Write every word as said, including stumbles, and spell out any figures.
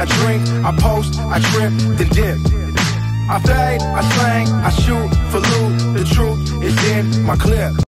I drink, I post, I trip, then dip. I fade, I slang, I shoot for loot. The truth is in my clip.